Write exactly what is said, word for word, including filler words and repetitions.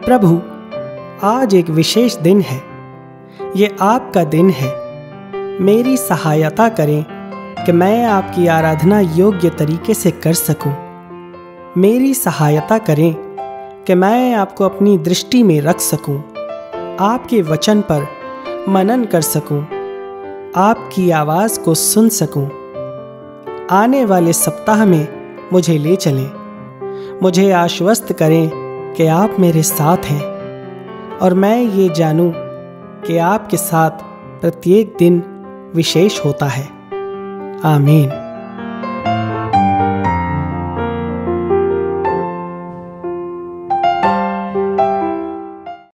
प्रभु, आज एक विशेष दिन है, ये आपका दिन है। मेरी सहायता करें कि मैं आपकी आराधना योग्य तरीके से कर सकूं। मेरी सहायता करें कि मैं आपको अपनी दृष्टि में रख सकूं, आपके वचन पर मनन कर सकूं, आपकी आवाज़ को सुन सकूं। आने वाले सप्ताह में मुझे ले चलें। मुझे आश्वस्त करें कि आप मेरे साथ हैं और मैं ये जानूं कि आपके साथ प्रत्येक दिन विशेष होता है। आमीन।